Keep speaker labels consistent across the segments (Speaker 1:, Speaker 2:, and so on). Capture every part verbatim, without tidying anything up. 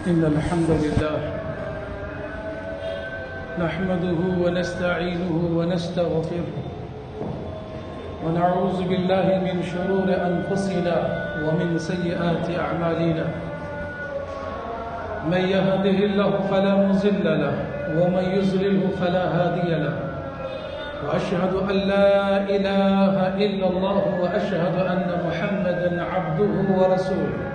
Speaker 1: إن الحمد لله نحمده ونستعينه ونستغفره ونعوذ بالله من شرور أنفسنا ومن سيئات أعمالنا من يهده الله فلا مضل له ومن يضلل فلا هادي له وأشهد أن لا إله إلا الله وأشهد أن محمدا عبده ورسوله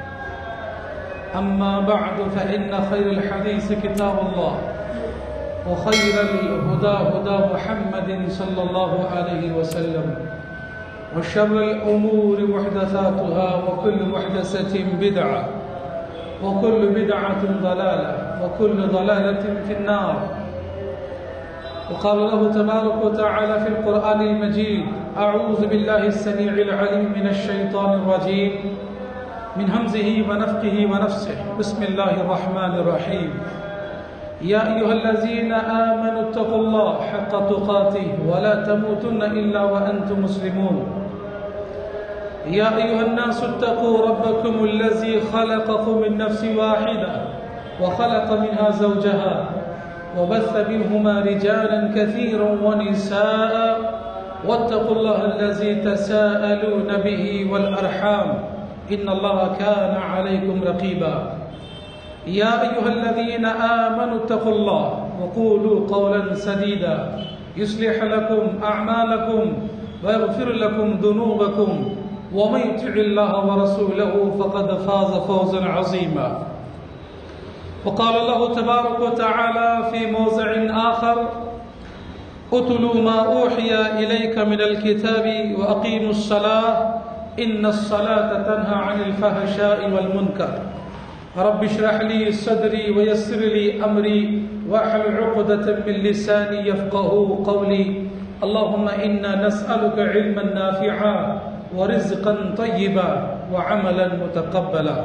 Speaker 1: أما بعد فإن خير الحديث كتاب الله وخير الهدى هدى محمد صلى الله عليه وسلم وشر الأمور محدثاتها وكل محدثة بدعة وكل بدعة ضلالة وكل ضلالة في النار. وقال الله تبارك وتعالى في القرآن المجيد: أعوذ بالله السميع العليم من الشيطان الرجيم من همزه ونفخه ونفسه. بسم الله الرحمن الرحيم. يا أيها الذين آمنوا اتقوا الله حق تقاته ولا تموتن إلا وأنتم مسلمون. يا أيها الناس اتقوا ربكم الذي خلقكم من نفس واحدة وخلق منها زوجها وبث منهما رجالا كثيرا ونساء واتقوا الله الذي تساءلون به والأرحام إن الله كان عليكم رقيبا. يا أيها الذين آمنوا اتقوا الله وقولوا قولا سديدا يصلح لكم أعمالكم ويغفر لكم ذنوبكم ومن يطع الله ورسوله فقد فاز فوزا عظيما. وقال الله تبارك وتعالى في موضع آخر: اتلوا ما أوحي إليك من الكتاب وأقيموا الصلاة إن الصلاة تنهى عن الفحشاء والمنكر. رب اشرح لي صدري ويسر لي أمري واحلل عقدة من لساني يفقهوا قولي. اللهم إنا نسألك علما نافعا ورزقا طيبا وعملا متقبلا.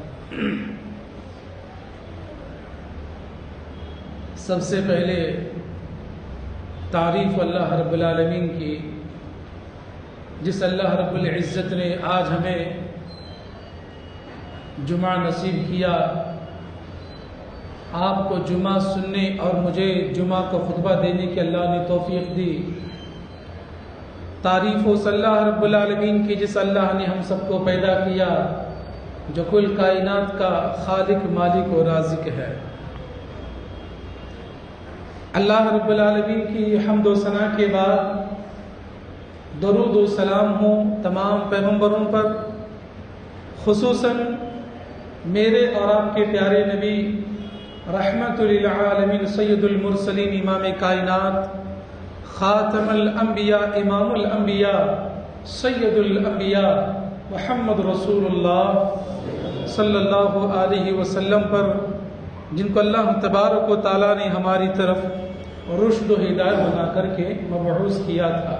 Speaker 1: سب سے پہلے تعریف اللہ رب العالمین کی، جس اللہ رب العزت نے آج ہمیں جمعہ نصیب کیا، آپ کو جمعہ سننے اور مجھے جمعہ کو خطبہ دینے کی اللہ نے توفیق دی۔ تعریف ہو صلی اللہ رب العالمین کی، جس اللہ نے ہم سب کو پیدا کیا، جو کل کائنات کا خالق، مالک و رازق ہے۔ اللہ رب العالمین کی حمد و ثنا کے بعد درود و سلام ہوں تمام پیغمبروں پر، خصوصاً میرے اور آپ کے پیارے نبی رحمت للعالمین سید المرسلین، امام کائنات، خاتم الانبیاء، امام الانبیاء، سید الانبیاء محمد رسول اللہ صلی اللہ علیہ وسلم پر، جن کو اللہ تبارک و تعالیٰ نے ہماری طرف رشد و ہدایت بنا کر کے مبعوث کیا تھا۔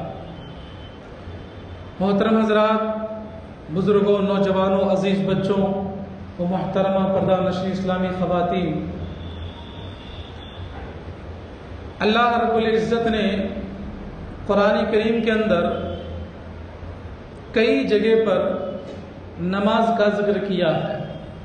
Speaker 1: محترم حضرات، بزرگوں، نوجوانوں، عزیز بچوں و محترمہ پردہ نشین اسلامی خواتین، اللہ رب العزت نے قرآن کریم کے اندر کئی جگہ پر نماز کا ذکر کیا ہے۔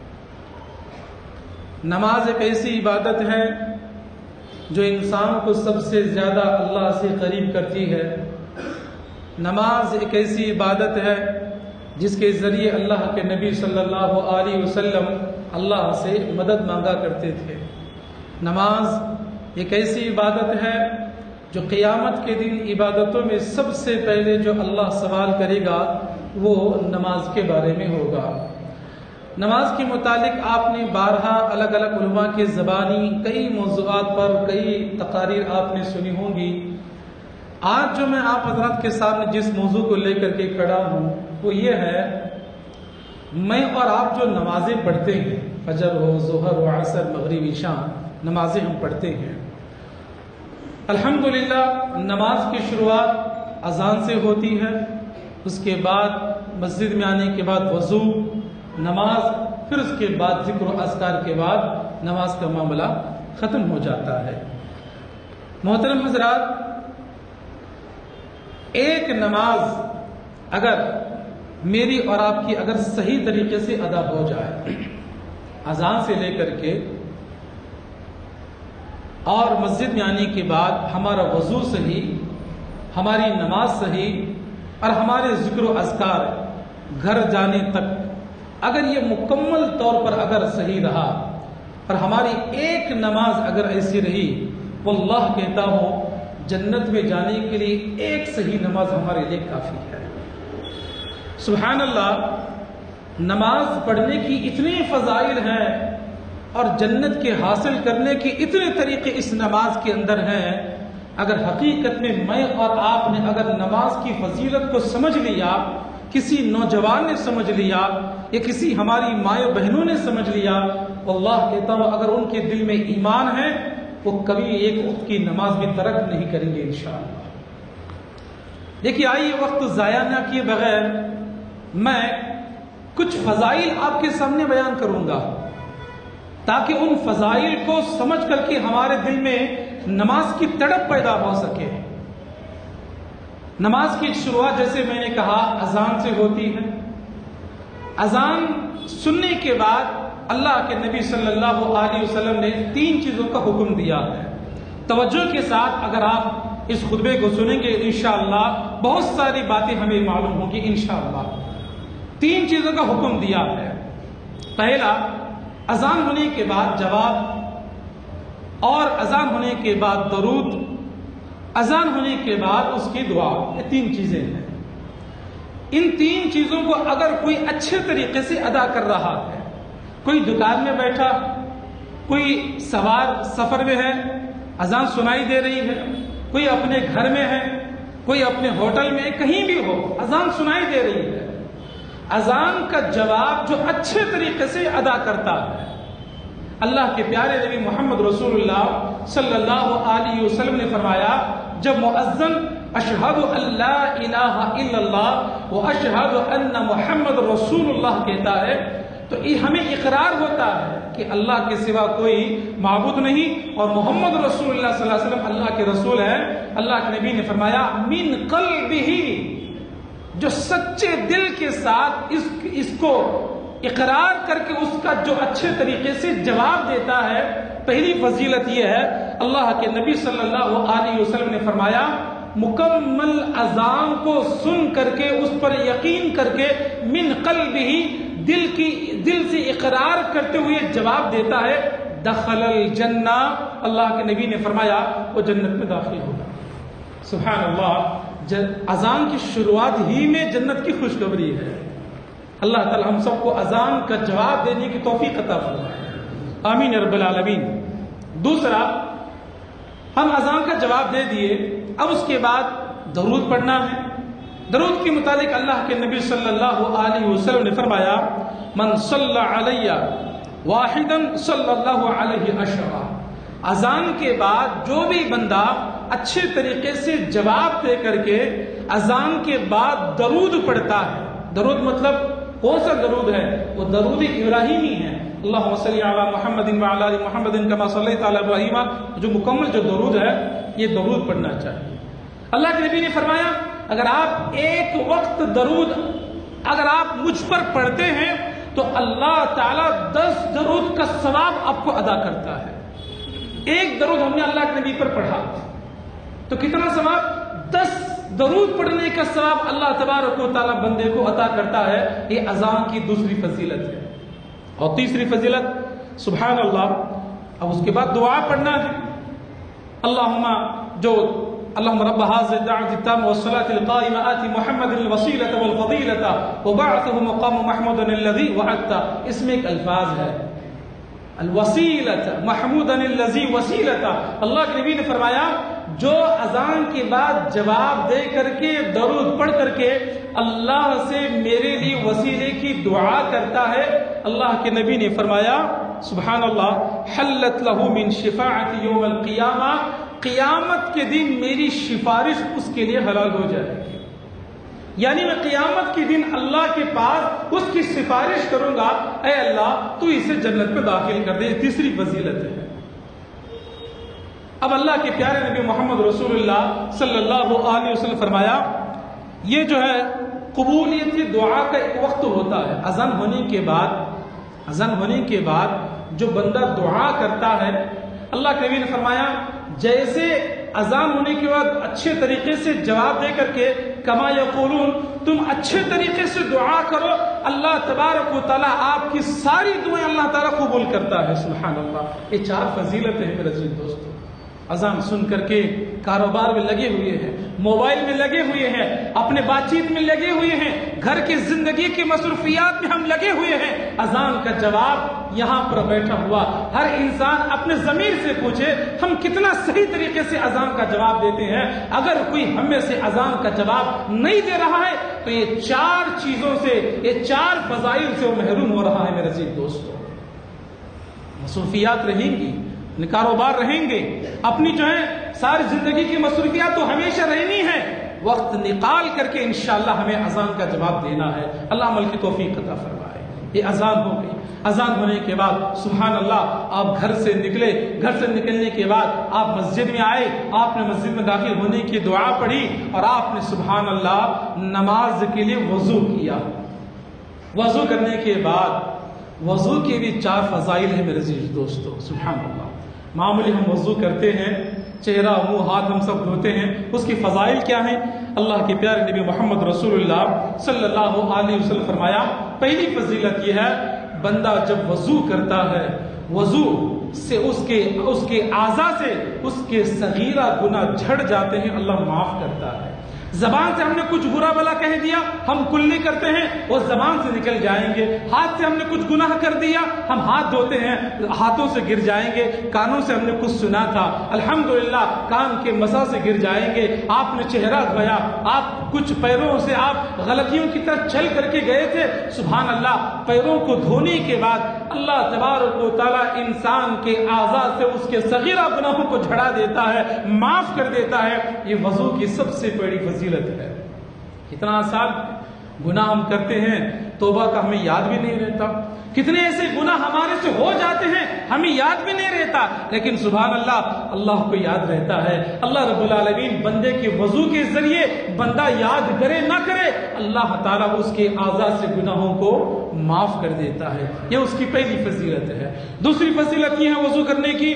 Speaker 1: نماز ایک ایسی عبادت ہے جو انسان کو سب سے زیادہ اللہ سے قریب کرتی ہے۔ نماز ایک ایسی عبادت ہے جس کے ذریعے اللہ کے نبی صلی اللہ علیہ وسلم اللہ سے مدد مانگا کرتے تھے۔ نماز ایک ایسی عبادت ہے جو قیامت کے دن عبادتوں میں سب سے پہلے جو اللہ سوال کرے گا وہ نماز کے بارے میں ہوگا۔ نماز کے متعلق آپ نے بارہا الگ الگ علماء کے زبانی کئی موضوعات پر کئی تقاریر آپ نے سنی ہوں گی۔ آج جو میں آپ حضرات کے سامنے جس موضوع کو لے کر کے کھڑا ہوں وہ یہ ہے، میں اور آپ جو نمازیں پڑھتے ہیں، فجر ہو، ظہر ہو، عصر، مغرب، عشاء، نمازیں ہم پڑھتے ہیں۔ الحمدللہ نماز کی شروعات اذان سے ہوتی ہے، اس کے بعد مسجد میں آنے کے بعد وضو، نماز، پھر اس کے بعد ذکر و اذکار کے بعد نماز کا معاملہ ختم ہو جاتا ہے۔ محترم حضرات، ایک نماز اگر میری اور آپ کی اگر صحیح طریقے سے ادا ہو جائے، اذان سے لے کر کے اور مسجد میں آنے کے بعد ہمارا وضو صحیح، ہماری نماز صحیح اور ہمارے ذکر و اذکار گھر جانے تک اگر یہ مکمل طور پر اگر صحیح رہا اور ہماری ایک نماز اگر ایسی رہی، واللہ کہتا ہوں جنت میں جانے کے لیے ایک صحیح نماز ہمارے لیے کافی ہے۔ سبحان اللہ، نماز پڑھنے کی اتنی فضائل ہیں اور جنت کے حاصل کرنے کے اتنے طریقے اس نماز کے اندر ہیں۔ اگر حقیقت میں میں اور آپ نے اگر نماز کی فضیلت کو سمجھ لیا، کسی نوجوان نے سمجھ لیا یا کسی ہماری مائیں بہنوں نے سمجھ لیا، واللہ کہتا ہوں اگر ان کے دل میں ایمان ہے وہ کبھی ایک وقت کی نماز بھی ترک نہیں کریں گے انشاءاللہ۔ دیکھیے آئیے وقت ضائع نہ کیے بغیر میں کچھ فضائل آپ کے سامنے بیان کروں گا تاکہ ان فضائل کو سمجھ کر کے ہمارے دل میں نماز کی تڑپ پیدا ہو سکے۔ نماز کی شروعات جیسے میں نے کہا اذان سے ہوتی ہے۔ اذان سننے کے بعد اللہ کے نبی صلی اللہ علیہ وسلم نے تین چیزوں کا حکم دیا ہے۔ توجہ کے ساتھ اگر آپ اس خطبے کو سنیں گے انشاءاللہ بہت ساری باتیں ہمیں معلوم ہوں گی انشاءاللہ۔ تین چیزوں کا حکم دیا ہے۔ پہلا، اذان ہونے کے بعد جواب، اور اذان ہونے کے بعد درود، اذان ہونے کے بعد اس کی دعا۔ یہ تین چیزیں ہیں۔ ان تین چیزوں کو اگر کوئی اچھے طریقے سے ادا کر رہا ہے، کوئی دکان میں بیٹھا، کوئی سوار سفر میں ہے، اذان سنائی دے رہی ہے، کوئی اپنے گھر میں ہے، کوئی اپنے ہوٹل میں، کہیں بھی ہو اذان سنائی دے رہی ہے، اذان کا جواب جو اچھے طریقے سے ادا کرتا ہے، اللہ کے پیارے نبی محمد رسول اللہ صلی اللہ علیہ وسلم نے فرمایا جب مؤذن اشہد ان لا الہ الا اللہ و اشہد ان محمد رسول اللہ کہتا ہے تو یہ ہمیں اقرار ہوتا ہے کہ اللہ کے سوا کوئی معبود نہیں اور محمد رسول اللہ صلی اللہ علیہ وسلم اللہ کے رسول ہیں۔ اللہ کے نبی نے فرمایا من قلبہ، جو سچے دل کے ساتھ اس اس کو اقرار کر کے اس کا جو اچھے طریقے سے جواب دیتا ہے۔ پہلی فضیلت یہ ہے، اللہ کے نبی صلی اللہ علیہ وسلم نے فرمایا مکمل اذان کو سن کر کے اس پر یقین کر کے من قلبہ، دل کی دل سے اقرار کرتے ہوئے جواب دیتا ہے، دخل الجنہ، اللہ کے نبی نے فرمایا وہ جنت میں داخل ہوگا۔ سبحان اللہ، اذان کی شروعات ہی میں جنت کی خوشخبری ہے۔ اللہ تعالی ہم سب کو اذان کا جواب دینے کی توفیق عطا فرمائے، آمین رب العالمین۔ دوسرا، ہم اذان کا جواب دے دیے، اب اس کے بعد درود پڑھنا ہے۔ درود کے متعلق اللہ کے نبی صلی اللہ علیہ وسلم نے فرمایا من صلی علیہ واحدا صلی اللہ علیہ عشرہ، اذان کے بعد جو بھی بندہ اچھے طریقے سے جواب دے کر کے اذان کے بعد درود پڑھتا ہے، درود مطلب کون سا درود ہے؟ وہ درود ابراہیمی ہے، اللہم صلی علی محمد وعلی آل محمد کما صلیت علی ابراہیم، جو مکمل جو درود ہے یہ درود پڑھنا چاہیے۔ اللہ کے نبی نے فرمایا اگر آپ ایک وقت درود اگر آپ مجھ پر پڑھتے ہیں تو اللہ تعالیٰ دس درود کا ثواب آپ کو ادا کرتا ہے۔ ایک درود ہم نے اللہ کے نبی پر پڑھا تو کتنا ثواب؟ دس درود پڑھنے کا ثواب اللہ تبارک و تعالیٰ بندے کو عطا کرتا ہے۔ یہ اذان کی دوسری فضیلت ہے۔ اور تیسری فضیلت سبحان اللہ، اب اس کے بعد دعا پڑھنا ہے۔ اللہم جو اللهم رب هذه الدعوة التامة والصلاة القائمة آت محمد الوسيلة والفضيلة وبعثه مقام محمود الذي وعدته، اس میں ایک الفاظ ہے الوسیلة محمود الذي وسیلة۔ اللہ کے نبی نے فرمایا جو اذان کے بعد جواب دے کر کے درود پڑھ کر کے اللہ سے میرے لیے وسیلے کی دعا کرتا ہے، اللہ کے نبی نے فرمایا سبحان اللہ حلت له من شفاعت یوم القیامہ، قیامت کے دن میری سفارش اس کے لیے حلال ہو جائے گی، یعنی میں قیامت کے دن اللہ کے پاس اس کی سفارش کروں گا، اے اللہ تو اسے جنت میں داخل کر دے۔ تیسری فضیلت ہے۔ اب اللہ کے پیارے نبی محمد رسول اللہ صلی اللہ علیہ وسلم فرمایا یہ جو ہے قبولیت کی دعا کا ایک وقت ہوتا ہے، اذان ہونے کے بعد اذان ہونے کے بعد جو بندہ دعا کرتا ہے، اللہ کے نبی نے فرمایا جیسے اذان ہونے کے بعد اچھے طریقے سے جواب دے کر کے کما یقولون، تم اچھے طریقے سے دعا کرو، اللہ تبارک و تعالیٰ آپ کی ساری دعائیں اللہ تعالیٰ قبول کرتا ہے۔ سبحان اللہ۔ یہ چار فضیلتیں ہیں میرے عزیز دوستو۔ اذان سن کر کے کاروبار میں لگے ہوئے ہیں، موبائل میں لگے ہوئے ہیں، اپنے بات چیت میں لگے ہوئے ہیں، گھر کی زندگی کی مصروفیات میں ہم لگے ہوئے ہیں، اذان کا جواب یہاں پر بیٹھا ہوا ہر انسان اپنے ضمیر سے پوچھے ہم کتنا صحیح طریقے سے اذان کا جواب دیتے ہیں۔ اگر کوئی ہم میں سے اذان کا جواب نہیں دے رہا ہے تو یہ چار چیزوں سے، یہ چار فضائل سے وہ محروم ہو رہا ہے میرے عزیز دوستو۔ مصروفیات رہیں گی، کاروبار رہیں گے، اپنی جو ہے ساری زندگی کی مصروفیات تو ہمیشہ رہنی ہے، وقت نکال کر کے انشاءاللہ ہمیں اذان کا جواب دینا ہے۔ اللہ عمل کی توفیق عطا فرمائے۔ یہ اذان ہو گئی، اذان ہونے کے بعد سبحان اللہ آپ گھر سے نکلے، گھر سے نکلنے کے بعد آپ مسجد میں آئے، آپ نے مسجد میں داخل ہونے کی دعا پڑھی اور آپ نے سبحان اللہ نماز کے لیے وضو کیا۔ وضو کرنے کے بعد وضو کے بھی چار فضائل ہیں میرے عزیز دوستو۔ سبحان اللہ، معمولی ہم وضو کرتے ہیں، چہرہ منہ ہاتھ ہم سب دھوتے ہیں، اس کی فضائل کیا ہیں؟ اللہ کے پیارے نبی محمد رسول اللہ صلی اللہ علیہ وسلم فرمایا پہلی فضیلت یہ ہے بندہ جب وضو کرتا ہے، وضو سے اس کے اس کے اعضاء سے اس کے صغیرہ گناہ جھڑ جاتے ہیں، اللہ معاف کرتا ہے۔ زبان سے ہم نے کچھ برا بلا کہہ دیا، ہم کلی کرتے ہیں، وہ زبان سے نکل جائیں گے۔ ہاتھ سے ہم نے کچھ گناہ کر دیا، ہم ہاتھ دھوتے ہیں، ہاتھوں سے گر جائیں گے۔ کانوں سے ہم نے کچھ سنا تھا، الحمدللہ کان کے مسا سے گر جائیں گے۔ آپ نے چہرہ دھویا، آپ کچھ پیروں سے آپ غلطیوں کی طرف چل کر کے گئے تھے، سبحان اللہ پیروں کو دھونے کے بعد اللہ تبارک و تعالیٰ انسان کے اعضاء سے اس کے صغیرہ گناہوں کو جھڑا دیتا ہے، معاف کر دیتا ہے۔ یہ وضو کی سب سے بڑی فضیلت ہے۔ کتنا آسان گناہ ہم کرتے ہیں، توبہ کا ہمیں یاد بھی نہیں رہتا، کتنے ایسے گناہ ہمارے سے ہو جاتے ہیں ہمیں یاد بھی نہیں رہتا، لیکن سبحان اللہ اللہ کو یاد رہتا ہے۔ اللہ رب العالمین بندے کے وضو کے ذریعے بندہ یاد کرے نہ کرے، اللہ تعالیٰ اس کے اعضاء سے گناہوں کو معاف کر دیتا ہے۔ یہ اس کی پہلی فضیلت ہے۔ دوسری فضیلت یہ ہے وضو کرنے کی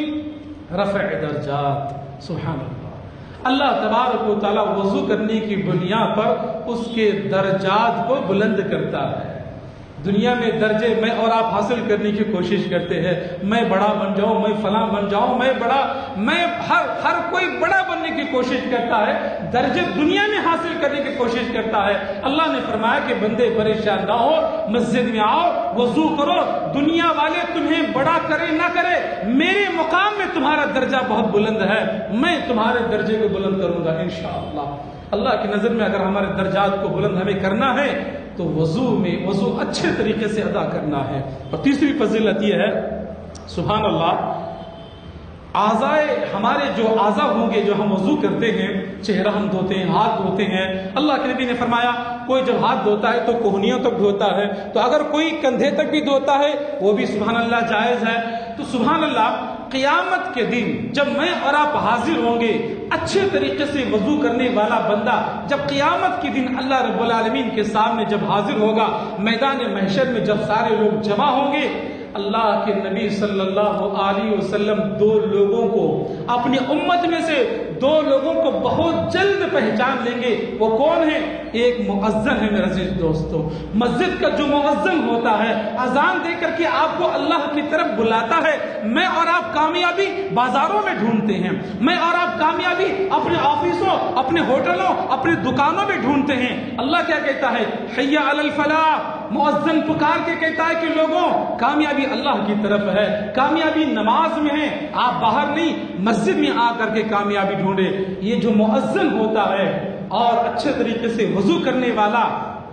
Speaker 1: رفع درجات۔ سبحان اللہ، اللہ تبارک و تعالیٰ وضو کرنے کی بنیاد پر اس کے درجات کو بلند کرتا ہے۔ دنیا میں درجے میں اور آپ حاصل کرنے کی کوشش کرتے ہیں، میں بڑا بن جاؤں، میں فلاں بن جاؤں، میں بڑا میں ہر ہر کوئی بڑا بننے کی کوشش کرتا ہے، درجے دنیا میں حاصل کرنے کی کوشش کرتا ہے۔ اللہ نے فرمایا کہ بندے پریشان نہ ہو، مسجد میں آؤ، وضو کرو، دنیا والے تمہیں بڑا کرے نہ کرے، میرے مقام میں تمہارا درجہ بہت بلند ہے، میں تمہارے درجے کو بلند کروں گا انشاءاللہ۔ اللہ کی نظر میں اگر ہمارے درجات کو بلند ہمیں کرنا ہے تو وضو میں وضو اچھے طریقے سے ادا کرنا ہے۔ اور تیسری فضیلت یہ ہے سبحان اللہ اعضائے ہمارے جو اعضاء ہوں گے جو ہم وضو کرتے ہیں، چہرہ ہم دھوتے ہیں، ہاتھ دھوتے ہیں، اللہ کے نبی نے فرمایا کوئی جب ہاتھ دھوتا ہے تو کوہنیوں تک دھوتا ہے، تو اگر کوئی کندھے تک بھی دھوتا ہے وہ بھی سبحان اللہ جائز ہے۔ تو سبحان اللہ قیامت کے دن جب میں اور آپ حاضر ہوں گے اچھے طریقے سے وضو کرنے والا بندہ، جب قیامت کے دن اللہ رب العالمین کے سامنے جب حاضر ہوگا میدان محشر میں، جب سارے لوگ جمع ہوں گے، اللہ کے نبی صلی اللہ علیہ وسلم دو لوگوں کو اپنی امت میں سے دو لوگوں کو بہت جلد پہچان لیں گے۔ وہ کون ہیں؟ ایک مؤذن ہے میرے عزیز دوستو، مسجد کا جو مؤذن ہوتا ہے اذان دے کر کے آپ کو اللہ کی طرف بلاتا ہے۔ میں اور آپ کامیابی بازاروں میں ڈھونڈتے ہیں، میں اور آپ کامیابی اپنے آفسوں، اپنے ہوٹلوں، اپنے دکانوں میں ڈھونڈتے ہیں۔ اللہ کیا کہتا ہے؟ حی علی الفلاح، مؤذن پکار کے کہتا ہے کہ لوگوں کامیابی اللہ کی طرف ہے، کامیابی نماز میں ہے، آپ باہر نہیں مسجد میں آ کر کے کامیابی ڈھونڈے۔ یہ جو مؤذن ہوتا ہے اور اچھے طریقے سے وضو کرنے والا،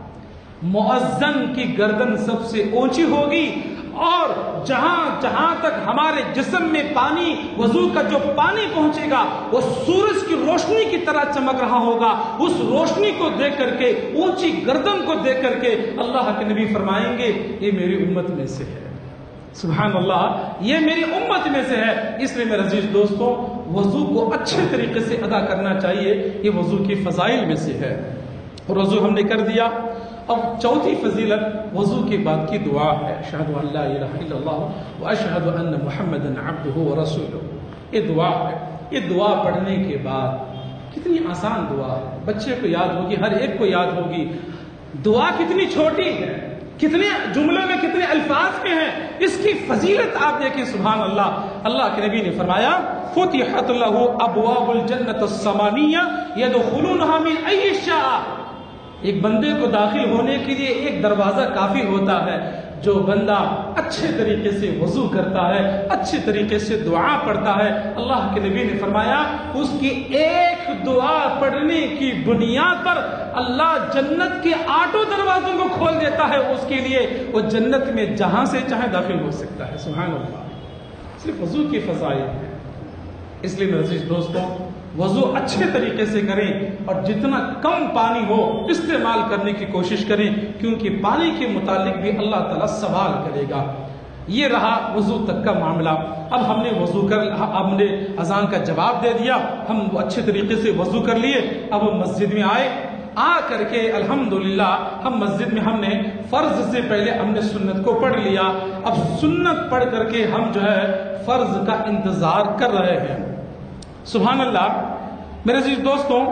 Speaker 1: مؤذن کی گردن سب سے اونچی ہوگی، اور جہاں جہاں تک ہمارے جسم میں پانی، وضو کا جو پانی پہنچے گا وہ سورج کی روشنی کی طرح چمک رہا ہوگا۔ اس روشنی کو دیکھ کر کے، اونچی گردن کو دیکھ کر کے اللہ کے نبی فرمائیں گے یہ میری امت میں سے ہے، سبحان اللہ یہ میری امت میں سے ہے۔ اس لیے میرے عزیز دوستوں وضو کو اچھے طریقے سے ادا کرنا چاہیے، یہ وضو کی فضائل میں سے ہے۔ اور وضو ہم نے کر دیا اب چوتھی فضیلت وضو کے بعد کی دعا ہے، اشہد ان لا الہ الا اللہ واشہد ان محمدا عبدہ ورسولہ. یہ دعا ہے. یہ دعا پڑھنے کے بعد کتنی آسان دعا ہے، بچے کو یاد ہوگی، ہر ایک کو یاد ہوگی. دعا کتنی چھوٹی ہے، کتنے جملے میں کتنے الفاظ میں ہیں، اس کی فضیلت آپ دیکھیں. سبحان اللہ. اللہ کے نبی نے فرمایا فتحت لہ ابواب الجنۃ الثمانیہ یدخلونہا من ای شاء. ایک بندے کو داخل ہونے کے لیے ایک دروازہ کافی ہوتا ہے. جو بندہ اچھے طریقے سے وضو کرتا ہے، اچھے طریقے سے دعا پڑھتا ہے، اللہ کے نبی نے فرمایا اس کی ایک دعا پڑھنے کی بنیاد پر اللہ جنت کے آٹھوں دروازوں کو کھول دیتا ہے اس کے لیے. وہ جنت میں جہاں سے چاہے داخل ہو سکتا ہے. سبحان اللہ. صرف وضو کی فضائل ہے. اس لیے میرے عزیز دوستوں، وضو اچھے طریقے سے کریں اور جتنا کم پانی ہو استعمال کرنے کی کوشش کریں، کیونکہ پانی کے متعلق بھی اللہ تعالیٰ سوال کرے گا. یہ رہا وضو تک کا معاملہ. اب ہم نے وضو کر ہم نے اذان کا جواب دے دیا، ہم اچھے طریقے سے وضو کر لیے. اب ہم مسجد میں آئے، آ کر کے الحمدللہ ہم مسجد میں ہم نے فرض سے پہلے ہم نے سنت کو پڑھ لیا. اب سنت پڑھ کر کے ہم جو ہے فرض کا انتظار کر رہے ہیں. سبحان اللہ. میرے عزیز دوستوں،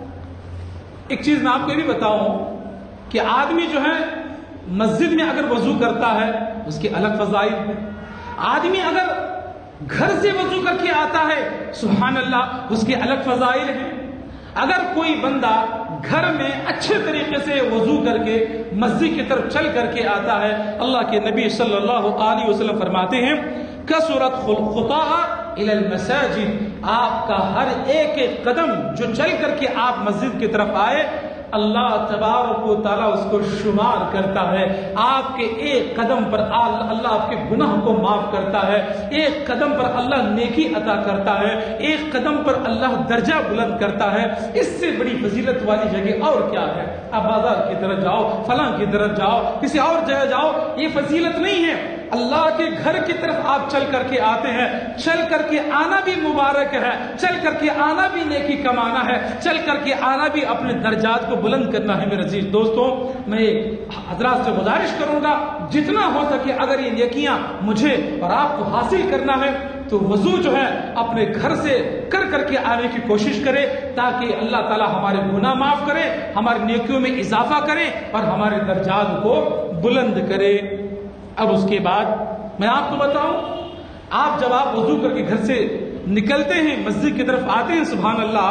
Speaker 1: ایک چیز میں آپ کو یہ بھی بتاؤں کہ آدمی جو ہے مسجد میں اگر وضو کرتا ہے اس کے الگ فضائل ہیں. آدمی اگر گھر سے وضو کر کے آتا ہے سبحان اللہ اس کے الگ فضائل ہیں. اگر کوئی بندہ گھر میں اچھے طریقے سے وضو کر کے مسجد کی طرف چل کر کے آتا ہے، اللہ کے نبی صلی اللہ علیہ وسلم فرماتے ہیں کثرت خطاها الى المساجد. آپ کا ہر ایک ایک قدم جو چل کر کے آپ مسجد کی طرف آئے، اللہ تبارک و تعالیٰ اس کو شمار کرتا ہے. آپ کے ایک قدم پر اللہ آپ کے گناہ کو معاف کرتا ہے، ایک قدم پر اللہ نیکی عطا کرتا ہے، ایک قدم پر اللہ درجہ بلند کرتا ہے. اس سے بڑی فضیلت والی جگہ اور کیا ہے؟ آپ بازار کی طرف جاؤ، فلاں کی طرف جاؤ، کسی اور جگہ جاؤ، یہ فضیلت نہیں ہے. اللہ کے گھر کی طرف آپ چل کر کے آتے ہیں، چل کر کے آنا بھی مبارک ہے، چل کر کے آنا بھی نیکی کمانا ہے، چل کر کے آنا بھی اپنے درجات کو بلند کرنا ہے. میرے عزیز دوستوں، میں حضرات سے گزارش کروں گا جتنا ہو سکے اگر یہ نیکیاں مجھے اور آپ کو حاصل کرنا ہے تو وضو جو ہے اپنے گھر سے کر کر کے آنے کی کوشش کرے، تاکہ اللہ تعالیٰ ہمارے گناہ معاف کرے، ہماری نیکیوں میں اضافہ کرے اور ہمارے درجات کو بلند کرے. اب اس کے بعد میں آپ کو بتاؤں، آپ جب آپ وضو کر کے گھر سے نکلتے ہیں مسجد کی طرف آتے ہیں سبحان اللہ،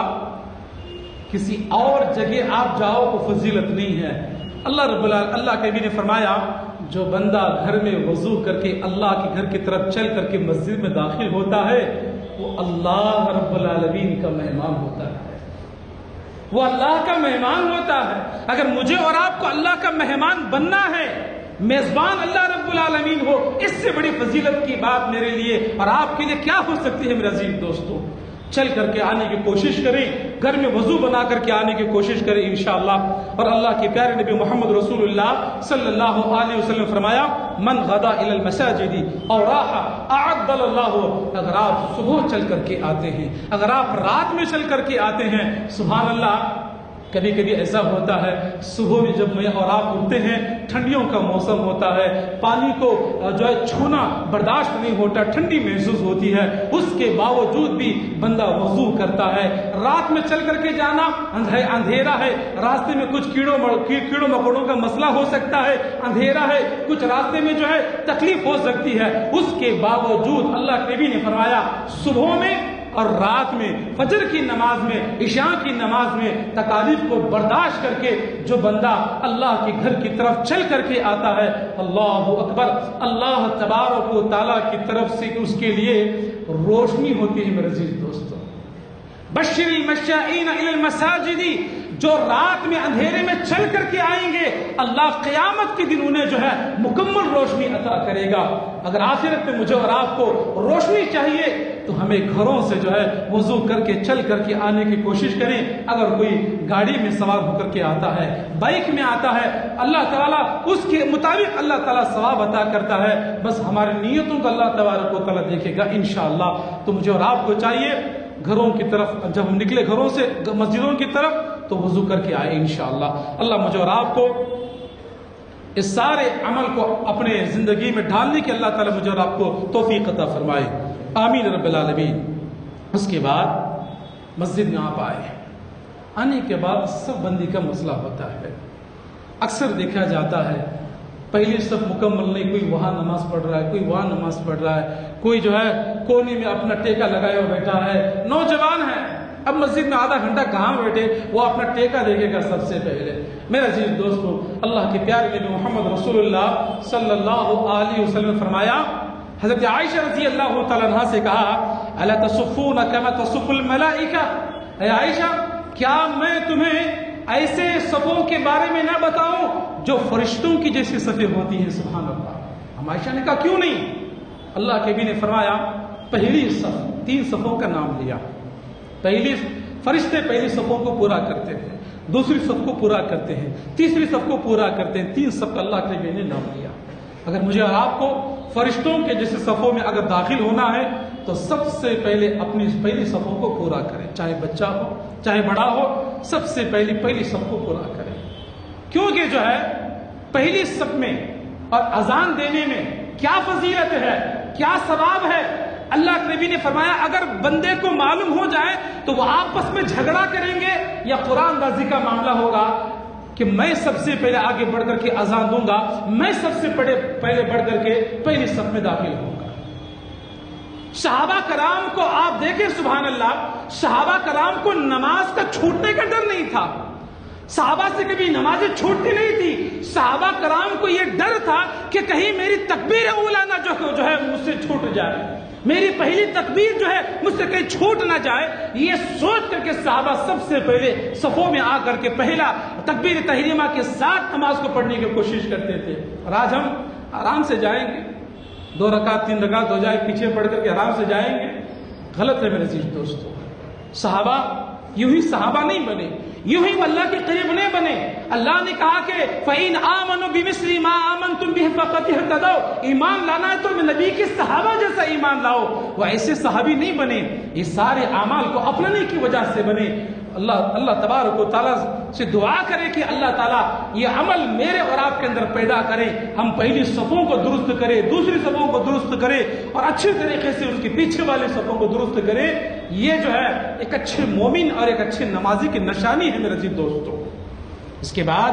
Speaker 1: کسی اور جگہ آپ جاؤ تو فضیلت نہیں ہے. اللہ رب العالمین اللہ کے نبی نے فرمایا جو بندہ گھر میں وضو کر کے اللہ کے گھر کی طرف چل کر کے مسجد میں داخل ہوتا ہے وہ اللہ رب العالمین کا مہمان ہوتا ہے، وہ اللہ کا مہمان ہوتا ہے. اگر مجھے اور آپ کو اللہ کا مہمان بننا ہے، میزبان اللہ رب العالمین ہو، اس سے بڑی فضیلت کی بات میرے لیے اور آپ کے لیے کیا ہو سکتی ہے؟ میرے عزیز دوستوں، چل کر کے آنے کی کوشش کریں، گھر میں وضو بنا کر کے آنے کی کوشش کریں انشاءاللہ. اور اللہ کے پیارے نبی محمد رسول اللہ صلی اللہ علیہ وسلم فرمایا من غدا الى المساجد اور راح اعد اللہ. اگر آپ صبح چل کر کے آتے ہیں، اگر آپ رات میں چل کر کے آتے ہیں سبحان اللہ. کبھی کبھی ایسا ہوتا ہے صبح میں جب میں اور آپ اٹھتے ہیں، ٹھنڈیوں کا موسم ہوتا ہے، پانی کو جو ہے چھونا برداشت نہیں ہوتا، ٹھنڈی محسوس ہوتی ہے، اس کے باوجود بھی بندہ وضو کرتا ہے. رات میں چل کر کے جانا اندھیرا ہے، راستے میں کچھ کیڑوں کیڑوں مکوڑوں کا مسئلہ ہو سکتا ہے، اندھیرا ہے، کچھ راستے میں جو ہے تکلیف ہو سکتی ہے، اس کے باوجود اللہ کے نبی نے فرمایا صبح میں اور رات میں، فجر کی نماز میں، عشاء کی نماز میں تکالیف کو برداشت کر کے جو بندہ اللہ کے گھر کی طرف چل کر کے آتا ہے، اللہ اکبر، اللہ تبارک و تعالیٰ کی طرف سے اس کے لیے روشنی ہوتی ہے. میرے عزیز دوستو، بشر المشائین الی المساجد، جو رات میں اندھیرے میں چل کر کے آئیں گے اللہ قیامت کے دن انہیں جو ہے مکمل روشنی عطا کرے گا. اگر آخرت میں مجھے اور آپ کو روشنی چاہیے تو ہمیں گھروں سے جو ہے وضو کر کے چل کر کے آنے کی کوشش کریں. اگر کوئی گاڑی میں سوار ہو کر کے آتا ہے، بائک میں آتا ہے، اللہ تعالیٰ اس کے مطابق اللہ تعالیٰ ثواب عطا کرتا ہے. بس ہماری نیتوں کو اللہ تبارک و تعالیٰ دیکھے گا انشاءاللہ. تو مجھے اور آپ کو چاہیے گھروں کی طرف جب ہم نکلے گھروں سے مسجدوں کی طرف تو وضو کر کے آئے انشاءاللہ. اللہ مجھے اور آپ کو اس سارے عمل کو اپنے زندگی میں ڈالنے کی اللہ تعالیٰ مجھے اور آپ کو توفیق عطا فرمائے، آمین رب العالمین۔ اس کے بعد مسجد میں آپ آئے، آنے کے بعد سب بندی کا مسئلہ ہوتا ہے۔ اکثر دیکھا جاتا ہے پہلی صف مکمل نہیں، کوئی وہاں نماز پڑھ رہا ہے، کوئی وہاں نماز پڑھ رہا ہے، کوئی جو ہے کونے میں اپنا ٹیکا لگایا ہوا بیٹھا ہے، نوجوان ہے، اب مسجد میں آدھا گھنٹہ کہاں بیٹھے، وہ اپنا ٹیکا دیکھے گا سب سے پہلے۔ میرے عزیز دوستو، اللہ کے پیارے نبی محمد رسول اللہ صلی اللہ علیہ وسلم نے فرمایا، حضرت عائشہ رضی اللہ تعالیٰ عنہا سے کہا، الا تصفون کما تصف الملائکہ، اے عائشہ کیا میں تمہیں ایسے صفوں کے بارے میں نہ بتاؤں جو فرشتوں کی جیسی صفیں ہوتی ہیں؟ سبحان اللہ۔ ہم عائشہ نے کہا کیوں نہیں؟ اللہ کے نبی نے فرمایا، پہلی صف، تین صفوں کا نام لیا، پہلی فرشتے پہلی صفوں کو پورا کرتے ہیں، دوسری صف کو پورا کرتے ہیں، تیسری صف کو پورا کرتے ہیں، تین صف کا اللہ کے نبی نے نام لیا۔ اگر مجھے اور آپ کو فرشتوں کے جیسے صفوں میں اگر داخل ہونا ہے تو سب سے پہلے اپنی پہلی صفوں کو پورا کریں، چاہے بچہ ہو چاہے بڑا ہو، سب سے پہلی پہلی صف کو پورا کریں، کیونکہ جو ہے پہلی صف میں اور اذان دینے میں کیا فضیلت ہے، کیا ثواب ہے۔ اللہ کے نبی نے فرمایا اگر بندے کو معلوم ہو جائے تو وہ آپس میں جھگڑا کریں گے یا قرآن دازی کا معاملہ ہوگا کہ میں سب سے پہلے آگے بڑھ کر کے اذان دوں گا، میں سب سے پہلے پہلے بڑھ کر کے پہلی صف میں داخل ہوں گا۔ صحابہ کرام کو آپ دیکھیں، سبحان اللہ، صحابہ کرام کو نماز کا چھوٹنے کا ڈر نہیں تھا، صحابہ سے کبھی نمازیں چھوٹتی نہیں تھی، صحابہ کرام کو یہ ڈر تھا کہ کہیں میری تکبیر اولیٰ نہ جو ہے مجھ سے چھوٹ جائے، میری پہلی تکبیر جو ہے مجھ سے کہیں چھوٹ نہ جائے۔ یہ سوچ کر کے صحابہ سب سے پہلے صفوں میں آ کر کے پہلا تکبیر تحریمہ کے ساتھ نماز کو پڑھنے کی کوشش کرتے تھے۔ اور آج ہم آرام سے جائیں گے، دو رکعت تین رکعت ہو جائے پیچھے پڑھ کر کے آرام سے جائیں گے، غلط ہے میرے عزیز دوستو۔ صحابہ یوں ہی صحابہ نہیں بنے، یوں ہی اللہ کے قریب نہیں بنے۔ اللہ نے کہا کہ فَإِنْ آمَنُوا بِمِثْلِ مَا آمَنْتُمْ بِهِ فَقَدِ اهْتَدَوْا، ایمان لانا ہے تو نبی کے صحابہ جیسا ایمان لاؤ۔ وہ ایسے صحابی نہیں بنے، یہ سارے اعمال کو اپنانے کی وجہ سے بنے۔ اللہ اللہ تبارک و تعالیٰ سے دعا کرے کہ اللہ تعالیٰ یہ عمل میرے اور آپ کے اندر پیدا کرے، ہم پہلی صفوں کو درست کرے، دوسری صفوں کو درست کرے اور اچھے طریقے سے اس کے پیچھے والے صفوں کو درست کرے۔ یہ جو ہے ایک اچھے مومن اور ایک اچھے نمازی کی نشانی ہے میرے عزیز دوستو۔ اس کے بعد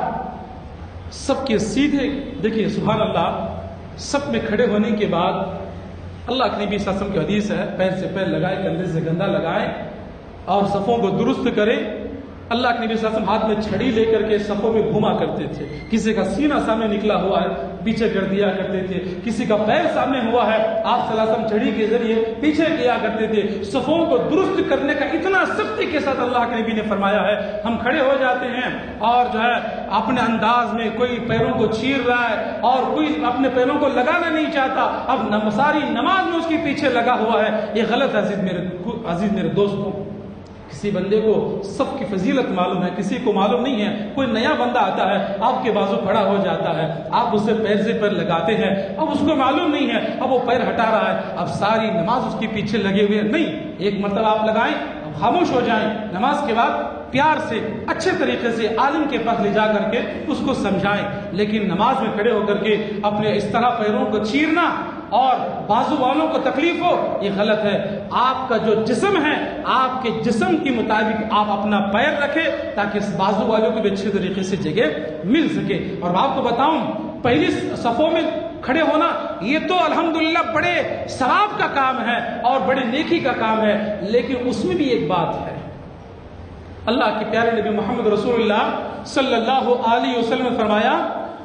Speaker 1: سب کے سیدھے دیکھیے، سبحان اللہ، سب میں کھڑے ہونے کے بعد اللہ کے نبی صلی اللہ علیہ وسلم کی حدیث ہے، پیر سے پیر لگائے، کندھے سے کندھا لگائے اور صفوں کو درست کرے۔ اللہ کے نبی صلی اللہ علیہ وسلم ہاتھ میں چھڑی لے کر کے صفوں میں گھوما کرتے تھے، کسی کا سینہ سامنے نکلا ہوا ہے پیچھے کر دیا کرتے تھے، کسی کا پیر سامنے ہوا ہے آپ صلی اللہ علیہ وسلم چھڑی کے ذریعے پیچھے کیا کرتے تھے۔ صفوں کو درست کرنے کا اتنا سختی کے ساتھ اللہ کے نبی نے فرمایا ہے۔ ہم کھڑے ہو جاتے ہیں اور جو ہے اپنے انداز میں کوئی پیروں کو چیر رہا ہے اور کوئی اپنے پیروں کو لگانا نہیں چاہتا، اب ساری نماز میں اس کے پیچھے لگا ہوا ہے، یہ غلط ہے عزیز میرے عزیز میرے دوستوں۔ کسی بندے کو سب کی فضیلت معلوم ہے، کسی کو معلوم نہیں ہے، کوئی نیا بندہ آتا ہے آپ کے بازو کھڑا ہو جاتا ہے، آپ اسے پیر سے پیر لگاتے ہیں، اب اس کو معلوم نہیں ہے، اب وہ پیر ہٹا رہا ہے، اب ساری نماز اس کے پیچھے لگے ہوئے ہیں۔ نہیں، ایک مرتبہ آپ لگائیں، اب خاموش ہو جائیں، نماز کے بعد پیار سے اچھے طریقے سے عالم کے پاس لے جا کر کے اس کو سمجھائیں، لیکن نماز میں کھڑے ہو کر کے اپنے اس طرح پیروں کو چیرنا اور بازو والوں کو تکلیف ہو، یہ غلط ہے۔ آپ کا جو جسم ہے، آپ کے جسم کے مطابق آپ اپنا پیر رکھیں تاکہ اس بازو والوں کو بھی اچھے طریقے سے جگہ مل سکے۔ اور میں آپ کو بتاؤں، پہلی صفوں میں کھڑے ہونا یہ تو الحمدللہ بڑے ثواب کا کام ہے اور بڑے نیکی کا کام ہے، لیکن اس میں بھی ایک بات ہے۔ اللہ کے پیارے نبی محمد رسول اللہ صلی اللہ علیہ وسلم نے فرمایا،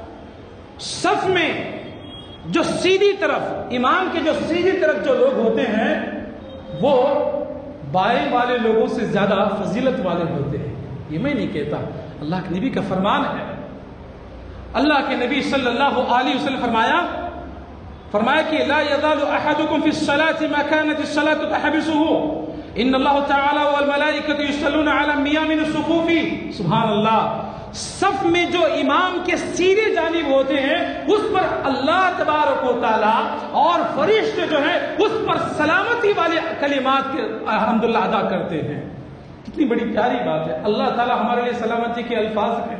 Speaker 1: صف میں جو سیدھی طرف، امام کے جو سیدھی طرف جو لوگ ہوتے ہیں وہ بائیں والے لوگوں سے زیادہ فضیلت والے ہوتے ہیں۔ یہ میں نہیں کہتا، اللہ کے نبی کا فرمان ہے۔ اللہ کے نبی صلی اللہ علیہ وسلم فرمایا فرمایا کہ لا يزال احدكم في الصلاة ما كانت الصلاة تحبسه ان اللہ تعالی والملائکۃ یصلون علی میامن الصفوف۔ سبحان اللہ، صف میں جو امام کے سیدھے جانب ہوتے ہیں اس پر اللہ تبارک و تعالی اور فرشتے جو ہیں اس پر سلامتی والے کلمات کے الحمدللہ ادا کرتے ہیں۔ کتنی بڑی پیاری بات ہے، اللہ تعالی ہمارے لیے سلامتی کے الفاظ ہیں۔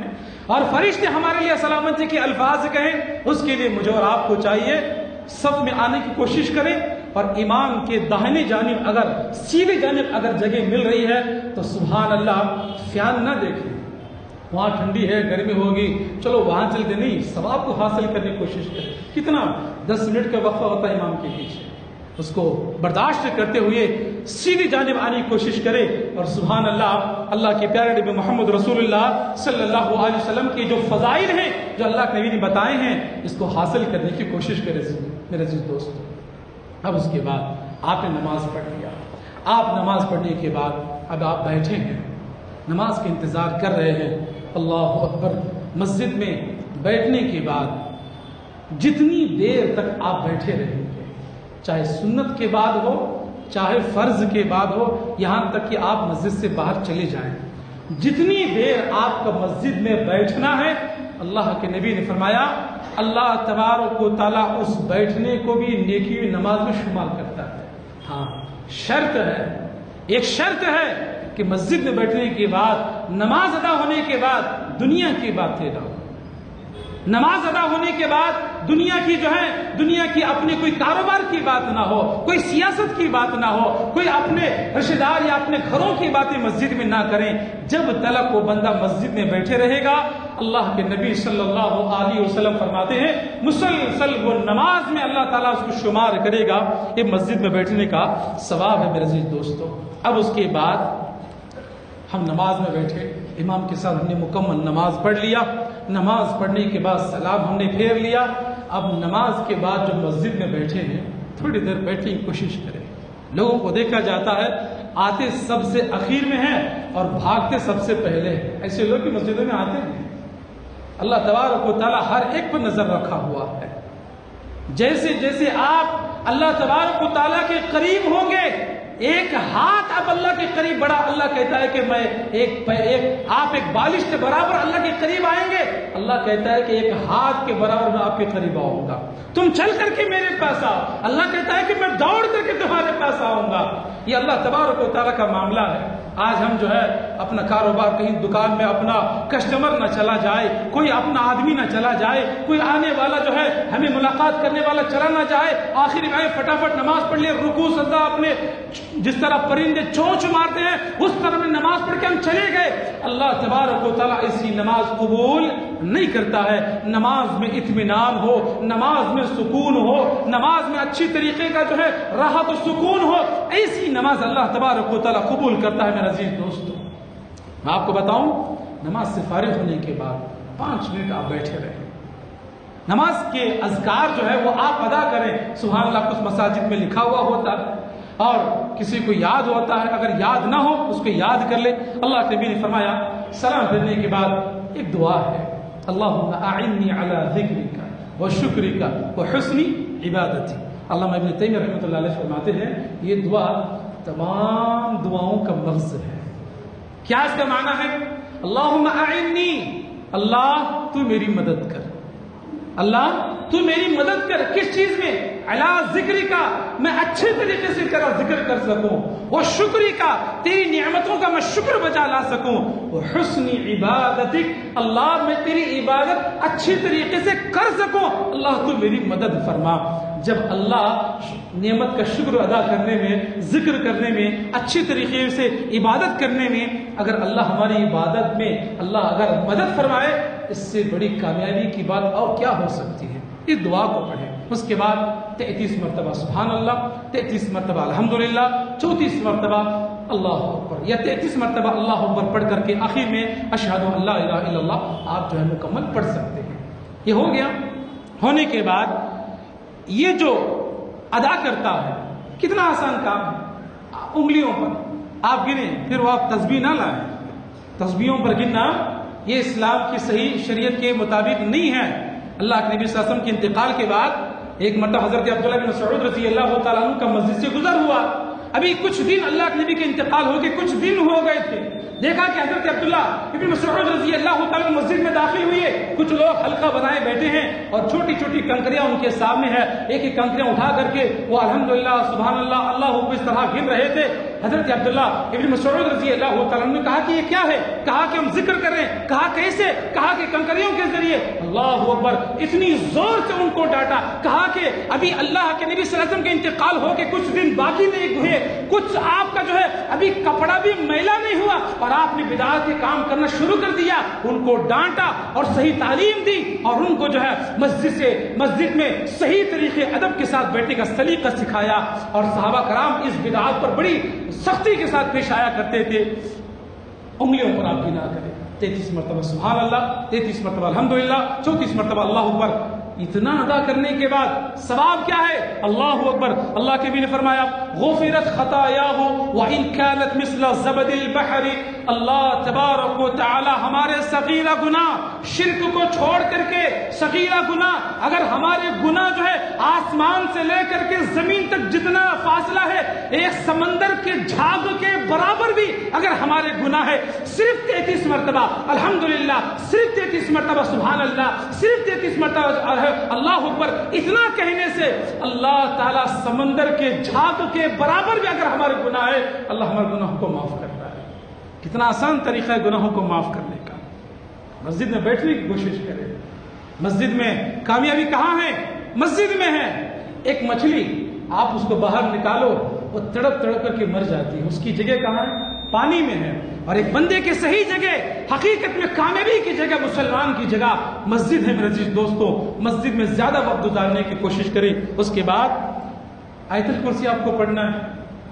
Speaker 1: اور فرشتے ہمارے لیے سلامتی کے الفاظ کہیں، اس کے لیے مجھے اور آپ کو چاہیے سب میں آنے کی کوشش کریں، اور امام کے داہنے جانب اگر سیدھے جانب اگر جگہ مل رہی ہے تو سبحان اللہ فیان نہ دیکھیں، وہاں ٹھنڈی ہے گرمی ہوگی چلو وہاں چلتے نہیں، ثواب کو حاصل کرنے کی کوشش کریں۔ کتنا دس منٹ کا وقفہ ہوتا ہے امام کے پیچھے، اس کو برداشت کرتے ہوئے سیدھی جانب آنے کی کوشش کرے، اور سبحان اللہ اللہ کے پیارے نبی محمد رسول اللہ صلی اللہ علیہ وسلم کی جو فضائل ہیں جو اللہ کے نبی نے بتائے ہیں اس کو حاصل کرنے کی کوشش کرے میرے عزیز دوستو۔ اب اس کے بعد آپ نے نماز پڑھ لیا، آپ نماز پڑھنے کے بعد اب آپ بیٹھے ہیں، نماز کا انتظار کر رہے ہیں، اللہ اکبر۔ مسجد میں بیٹھنے کے بعد جتنی دیر تک آپ بیٹھے رہیں گے، چاہے سنت کے بعد ہو چاہے فرض کے بعد ہو، یہاں تک کہ آپ مسجد سے باہر چلے جائیں، جتنی دیر آپ کا مسجد میں بیٹھنا ہے، اللہ کے نبی نے فرمایا اللہ تبارک و تعالیٰ اس بیٹھنے کو بھی نیکی ہوئی نماز میں شمار کرتا ہے۔ ہاں شرط ہے، ایک شرط ہے کہ مسجد میں بیٹھنے کے بعد نماز ادا ہونے کے بعد دنیا کی باتیں نہ ہو، نماز ادا ہونے کے بعد دنیا کی جو ہے دنیا کی اپنے کوئی کاروبار کی بات نہ ہو، کوئی سیاست کی بات نہ ہو، کوئی اپنے رشتہ دار یا اپنے گھروں کی باتیں مسجد میں نہ کریں۔ جب تلک وہ بندہ مسجد میں بیٹھے رہے گا، اللہ کے نبی صلی اللہ علیہ وسلم فرماتے ہیں مسلسل وہ نماز میں اللہ تعالیٰ اس کو شمار کرے گا، یہ مسجد میں بیٹھنے کا ثواب ہے میرے عزیز دوستو۔ اب اس کے بعد ہم نماز میں بیٹھے، امام کے ساتھ ہم نے مکمل نماز پڑھ لیا، نماز پڑھنے کے بعد سلام ہم نے پھیر لیا۔ اب نماز کے بعد جو مسجد میں بیٹھے ہیں تھوڑی دیر بیٹھنے کی کوشش کریں۔ لوگوں کو دیکھا جاتا ہے آتے سب سے اخیر میں ہیں اور بھاگتے سب سے پہلے ہیں، ایسے لوگ بھی مسجدوں میں آتے ہیں۔ اللہ تبارک و تعالیٰ ہر ایک پر نظر رکھا ہوا ہے، جیسے جیسے آپ اللہ تبارک و تعالیٰ کے قریب ہوں گے، ایک ہاتھ اب اللہ کے قریب بڑھا، اللہ کہتا ہے کہ میں ایک ایک آپ ایک بالش کے برابر اللہ کے قریب آئیں گے، اللہ کہتا ہے کہ ایک ہاتھ کے برابر میں آپ کے قریب آؤں گا، تم چل کر کے میرے پاس آؤ، اللہ کہتا ہے کہ میں دوڑ کر کے تمہارے پاس آؤں گا۔ یہ اللہ تبارک و تعالیٰ کا معاملہ ہے۔ آج ہم جو ہے اپنا کاروبار کہیں دکان میں اپنا کسٹمر نہ چلا جائے، کوئی اپنا آدمی نہ چلا جائے، کوئی آنے والا جو ہے ہمیں ملاقات کرنے والا چلا نہ جائے، آخر میں فٹافٹ نماز پڑھ لے، رکوع سجدہ اپنے جس طرح پرندے چونچ مارتے ہیں اس طرح میں نماز پڑھ کے ہم چلے گئے، اللہ تبارک و تعالیٰ ایسی نماز قبول نہیں کرتا ہے۔ نماز میں اطمینان ہو، نماز میں سکون ہو، نماز میں اچھی طریقے کا جو ہے راحت و سکون ہو، ایسی نماز اللہ تبارک و تعالیٰ قبول کرتا ہے۔ میرے عزیز دوستو میں آپ کو بتاؤں، نماز سے فارغ ہونے کے بعد پانچ منٹ آپ بیٹھے رہیں، نماز کے اذکار جو ہے وہ آپ ادا کریں۔ سبحان اللہ کچھ مساجد میں لکھا ہوا ہوتا ہے اور کسی کو یاد ہوتا ہے، اگر یاد نہ ہو اس کو یاد کر لے۔ اللہ کے نبی نے فرمایا سلام پھیرنے کے بعد ایک دعا ہے، اللہم اعنی علی ذکرک و شکرک و حسن عبادتی۔ علامہ ابن تیمیہ رحمۃ اللہ علیہ فرماتے ہیں یہ دعا تمام دعاؤں کا مغز ہے۔ کیا اس کا معنی ہے؟ اللہم اعنی، اللہ تو میری مدد کر، اللہ تو میری مدد کر، کس چیز میں؟ علی ذکری کا، میں اچھے طریقے سے تیرا ذکر کر سکوں، وہ شکری کا، تیری نعمتوں کا میں شکر بجا لا سکوں، وہ حسن عبادتک، اللہ میں تیری عبادت اچھی طریقے سے کر سکوں، اللہ تو میری مدد فرما۔ جب اللہ نعمت کا شکر ادا کرنے میں، ذکر کرنے میں، اچھی طریقے سے عبادت کرنے میں، اگر اللہ ہماری عبادت میں اللہ اگر مدد فرمائے، اس سے بڑی کامیابی کی بات اور کیا ہو سکتی ہے؟ اس دعا کو پڑھیں، اس کے بعد تینتیس مرتبہ سبحان اللہ، تینتیس مرتبہ الحمدللہ، چونتیس مرتبہ اللہ اکبر، یا تینتیس مرتبہ اللہ اکبر پڑھ کر کے آخر میں اشہد ان لا الہ الا اللہ آپ جو ہے مکمل پڑھ سکتے ہیں۔ یہ ہو گیا۔ ہونے کے بعد یہ جو ادا کرتا ہے کتنا آسان کام ہے، انگلیوں پر آپ گنیں، پھر وہ آپ تسبیح نہ لائیں، تسبیحوں پر گننا یہ اسلام کی صحیح شریعت کے مطابق نہیں ہے۔ اللہ کے نبی صلی اللہ علیہ وسلم کے انتقال کے بعد ایک مرتبہ حضرت عبداللہ بن مسعود رضی اللہ تعالیٰ عنہ کا مسجد سے گزر ہوا، ابھی کچھ دن اللہ کے نبی کے انتقال ہو کے کچھ دن ہو گئے تھے، دیکھا کہ حضرت عبداللہ ابن مسعود رضی اللہ تعالیٰ عنہ مسجد میں داخل ہوئے، کچھ لوگ حلقہ بنائے بیٹھے ہیں اور چھوٹی چھوٹی کنکریاں ان کے سامنے ہے، ایک ایک کنکریاں اٹھا کر کے وہ الحمدللہ سبحان اللہ اللہ اس طرح گن رہے تھے۔ حضرت عبداللہ ابن مسعود رضی اللہ تعالیٰ عنہ نے کہا کہ یہ کیا ہے؟ کہا کہ ہم ذکر کریں. کہا کیسے؟ کہا کہ کنکریوں کے ذریعے. اللہ اکبر. اتنی زور سے ان کو ڈانٹا. کہا کہ ابھی اللہ کے نبی صلی اللہ علیہ وسلم کے انتقال ہو کے کچھ دن باقی نہیں ہوئے, کچھ آپ کا جو ہے ابھی کپڑا بھی میلا نہیں ہوا اور آپ نے بدعات کے کام کرنا شروع کر دیا. ان کو ڈانٹا اور صحیح تعلیم دی اور ان کو جو ہے مسجد سے مسجد میں صحیح طریقے ادب کے ساتھ بیٹھنے کا سلیقہ سکھایا. اور صحابہ کرام اس بدعات پر بڑی سختی کے ساتھ پیش آیا کرتے تھے. انگلیوں پر آپ گنا کریں. تینتیس مرتبہ سبحان اللہ, تینتیس مرتبہ الحمدللہ, چونتیس مرتبہ اللہ اکبر. اتنا ادا کرنے کے بعد ثواب کیا ہے؟ اللہ اکبر. اللہ کے بھی نے فرمایا غفرت خطاياه وان كانت مثل زبد البحر. اللہ تبارک و تعالی ہمارے صغیرہ گناہ, شرک کو چھوڑ کر کے صغیرہ گناہ, اگر ہمارے گناہ جو ہے آسمان سے لے کر کے زمین تک جتنا فاصلہ ہے ایک سمندر کے جھاگ کے برابر بھی اگر ہمارے گناہ ہے, صرف تینتیس مرتبہ الحمدللہ, صرف تینتیس مرتبہ سبحان اللہ, صرف تینتیس مرتبہ اللہ اکبر, اتنا کہنے سے اللہ تعالیٰ سمندر کے جھاگ کے برابر بھی اگر ہمارے گناہ ہے اللہ ہمارے گناہوں کو معاف کرتا ہے. کتنا آسان طریقہ ہے گناہوں کو معاف کرنے کا. مسجد میں بیٹھنے کی کوشش کریں. مسجد میں کامیابی کہاں ہے؟ مسجد میں ہے. ایک مچھلی آپ اس کو باہر نکالو وہ تڑپ تڑپ کر کے مر جاتی ہے, اس کی جگہ کہاں ہے؟ پانی میں ہے. اور ایک بندے کی صحیح جگہ, حقیقت میں کامیابی کی جگہ, مسلمان کی جگہ مسجد ہے. میرے عزیز دوستو, مسجد میں زیادہ وقت گزارنے کی کوشش کریں. اس کے بعد آیت الکرسی آپ کو پڑھنا ہے.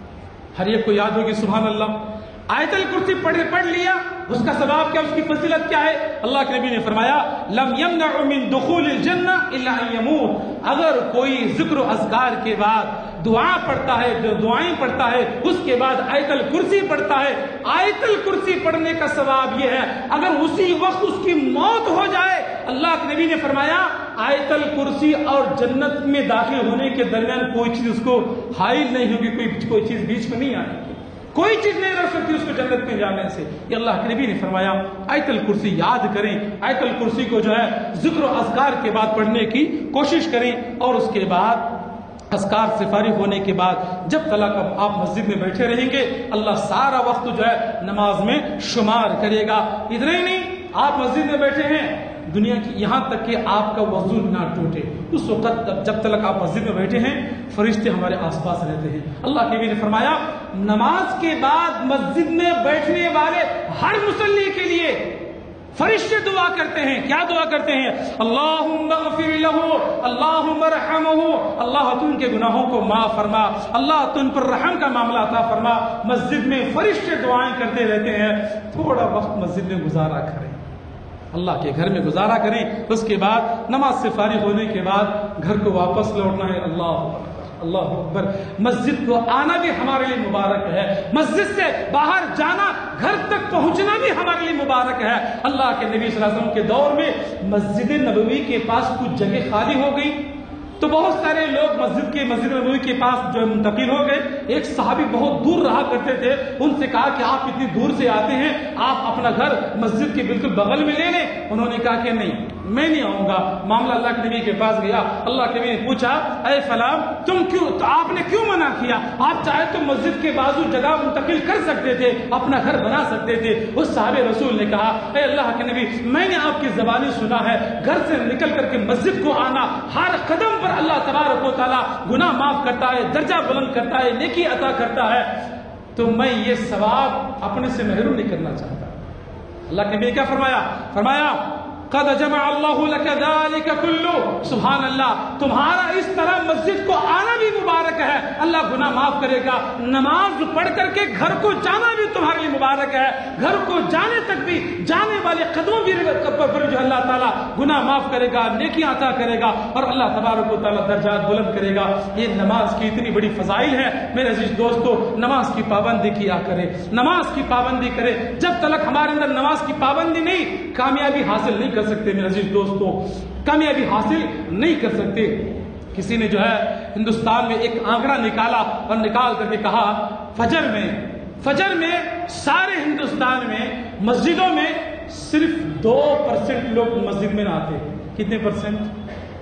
Speaker 1: ہر ایک کو یاد ہوگی سبحان اللہ. آیت الکرسی پڑھ پڑھ لیا, اس کا ثواب کیا, اس کی فضیلت کیا ہے؟ اللہ کے نبی نے فرمایا لم یمنع من دخول الجنہ الا ان یموت. اگر کوئی ذکر و اذکار کے بعد دعا پڑھتا ہے, جو دعائیں پڑھتا ہے, اس کے بعد آیت الکرسی پڑھتا ہے, آیت الکرسی پڑھنے کا ثواب یہ ہے اگر اسی وقت اس کی موت ہو جائے, اللہ کے نبی نے فرمایا آیت الکرسی اور جنت میں داخل ہونے کے درمیان کوئی چیز اس کو حائل نہیں ہوگی, کوئی کوئی چیز بیچ میں نہیں آئے گی, کوئی چیز نہیں رہ سکتی اس کو جنت میں جانے سے. یہ اللہ کے نبی نے فرمایا آیت الکرسی یاد کریں. آیت الکرسی کو جو ہے ذکر و اذکار کے بعد پڑھنے کی کوشش کریں. اور اس کے بعد اذکار سے فارغ ہونے کے بعد جب تک آپ مسجد میں بیٹھے رہیں گے اللہ سارا وقت جو ہے نماز میں شمار کرے گا. اتنا ہی نہیں, آپ مسجد میں بیٹھے ہیں, دنیا کی یہاں تک کہ آپ کا وضو نہ ٹوٹے, اس وقت جب تک آپ مسجد میں بیٹھے ہیں فرشتے ہمارے آس پاس رہتے ہیں. اللہ کے نبی نے فرمایا نماز کے بعد مسجد میں بیٹھنے والے ہر مصلی کے لیے فرشتے دعا کرتے ہیں. کیا دعا کرتے ہیں؟ اللہم اغفر لہ, اللہم ارحمہ, اللہ تو ان کے گناہوں کو معاف فرما, اللہ تو ان پر رحم کا معاملہ عطا فرما. مسجد میں فرشتے دعائیں کرتے رہتے ہیں. تھوڑا وقت مسجد میں گزارا کریں, اللہ کے گھر میں گزارا کریں. اس کے بعد نماز سے فارغ ہونے کے بعد گھر کو واپس لوٹنا ہے. اللہ اکبر, اللہ اکبر. مسجد کو آنا بھی ہمارے لیے مبارک ہے, مسجد سے باہر جانا, گھر تک پہنچنا بھی ہمارے لیے مبارک ہے. اللہ کے نبی صلی اللہ علیہ وسلم کے دور میں مسجد نبوی کے پاس کچھ جگہ خالی ہو گئی تو بہت سارے لوگ مسجد کے مسجد نبوی کے پاس جو منتقل ہو گئے. ایک صحابی بہت دور رہا کرتے تھے, ان سے کہا کہ آپ اتنی دور سے آتے ہیں, آپ اپنا گھر مسجد کے بالکل بغل میں لے لیں. انہوں نے کہا کہ نہیں, میں نہیں آؤں گا. معاملہ اللہ کے نبی کے پاس گیا. اللہ کے نبی نے پوچھا اے فلاں تم کیوں, تو آپ نے کیوں منع کیا؟ آپ چاہے تو مسجد کے بازو جگہ منتقل کر سکتے تھے, اپنا گھر بنا سکتے تھے. اس صحابی رسول نے کہا اے اللہ کے نبی میں نے آپ کی زبانی سنا ہے گھر سے نکل کر کے مسجد کو آنا, ہر قدم پر اللہ تبارک و تعالیٰ گناہ معاف کرتا ہے, درجہ بلند کرتا ہے, نیکی عطا کرتا ہے, تو میں یہ ثواب اپنے سے محروم نہیں کرنا چاہتا. اللہ کے نبی کیا فرمایا؟ فرمایا قد جمع اللہ لک ذلک کلو. سبحان اللہ, تمہارا اس طرح مسجد کو آنا بھی مبارک ہے, اللہ گناہ معاف کرے گا. نماز پڑھ کر کے گھر کو جانا بھی تمہارے لیے مبارک ہے, گھر کو جانے تک بھی جانے والے قدموں بھی پر جو اللہ تعالیٰ گناہ معاف کرے گا, نیکیاں عطا کرے گا اور اللہ تبارک و تعالیٰ درجات بلند کرے گا. یہ نماز کی اتنی بڑی فضائل ہے. میرے عزیز دوستو, نماز کی پابندی کیا کرے, نماز کی پابندی کرے. جب تک ہمارے اندر نماز کی پابندی نہیں, کامیابی حاصل نہیں کر سکتے. میرے عزیز دوستو, کامیابی حاصل نہیں کر سکتے. کسی نے جو ہے ہندوستان میں ایک آنکڑا نکالا اور نکال کر کے کہا فجر میں فجر میں سارے ہندوستان میں مسجدوں میں صرف دو پرسنٹ لوگ مسجد میں نہ آتے. کتنے پرسنٹ؟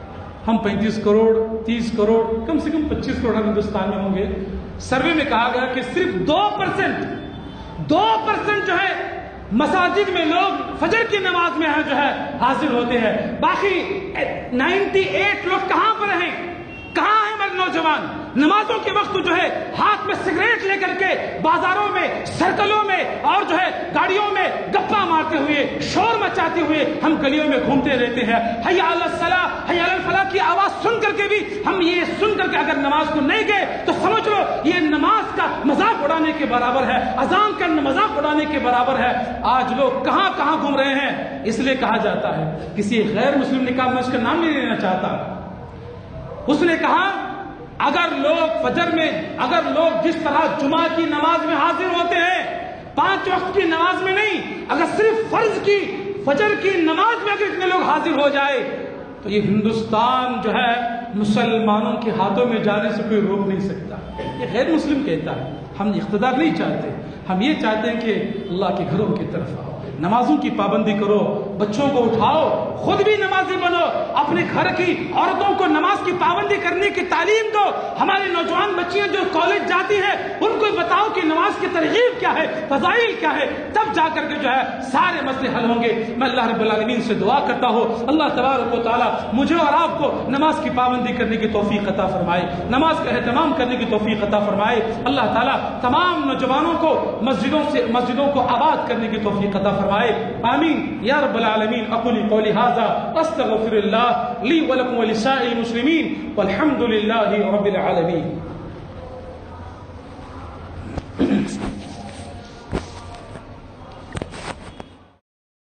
Speaker 1: ہم پینتیس کروڑ تیس کروڑ کم سے کم پچیس کروڑ ہندوستان میں ہوں گے. سروے میں کہا گیا کہ صرف دو پرسنٹ دو پرسنٹ جو ہے مساجد میں لوگ فجر کی نماز میں جو ہے حاضر ہوتے ہیں. باقی نائنٹی ایٹ لوگ کہاں پر ہیں؟ کہاں ہیں ہمارے نوجوان؟ نمازوں کے وقت جو ہے ہاتھ میں سگریٹ لے کر کے بازاروں میں سرکلوں میں اور جو ہے گاڑیوں میں گپا مارتے ہوئے شور مچاتے ہوئے ہم گلیوں میں گھومتے رہتے ہیں. حی علی الصلاۃ حی علی الفلاح کی آواز سن کر کے بھی ہم یہ سن کر کے اگر نماز کو نہیں گئے تو سمجھ لو یہ نماز کا مذاق اڑانے کے برابر ہے, اذان کا مذاق اڑانے کے برابر ہے. آج لوگ کہاں کہاں گھوم رہے ہیں. اس لیے کہا جاتا ہے, کسی غیر مسلم نکاح میں اس کا نام نہیں لینا چاہتا, اس نے کہا اگر لوگ فجر میں اگر لوگ جس طرح جمعہ کی نماز میں حاضر ہوتے ہیں, پانچ وقت کی نماز میں نہیں, اگر صرف فرض کی فجر کی نماز میں اگر اتنے لوگ حاضر ہو جائے تو یہ ہندوستان جو ہے مسلمانوں کے ہاتھوں میں جانے سے کوئی روک نہیں سکتا. یہ غیر مسلم کہتا ہے. ہم اقتدار نہیں چاہتے, ہم یہ چاہتے ہیں کہ اللہ کے گھروں کی طرف آؤ, نمازوں کی پابندی کرو, بچوں کو اٹھاؤ, خود بھی نمازی بنو, اپنے گھر کی عورتوں کو نماز کی پابندی کرنے کی تعلیم دو. ہماری نوجوان بچیاں جو کالج جاتی ہیں ان کو بتاؤ کہ نماز کی ترغیب کیا ہے, فضائل کیا ہے, تب جا کر کے جو ہے سارے مسئلے حل ہوں گے. میں اللہ رب العالمین سے دعا کرتا ہوں اللہ تبارک و تعالیٰ مجھے اور آپ کو نماز کی پابندی کرنے کی توفیق عطا فرمائے, نماز کا اہتمام کرنے کی توفیق عطا فرمائے. اللہ تعالیٰ تمام نوجوانوں کو مسجدوں سے مسجدوں کو آباد کرنے کی توفیق عطا فرمائے. آمین یا رب العالمین. اقول قولی ھذا استغفر اللہ لی ولکم ولسائر المسلمین والحمد للہ رب العالمین.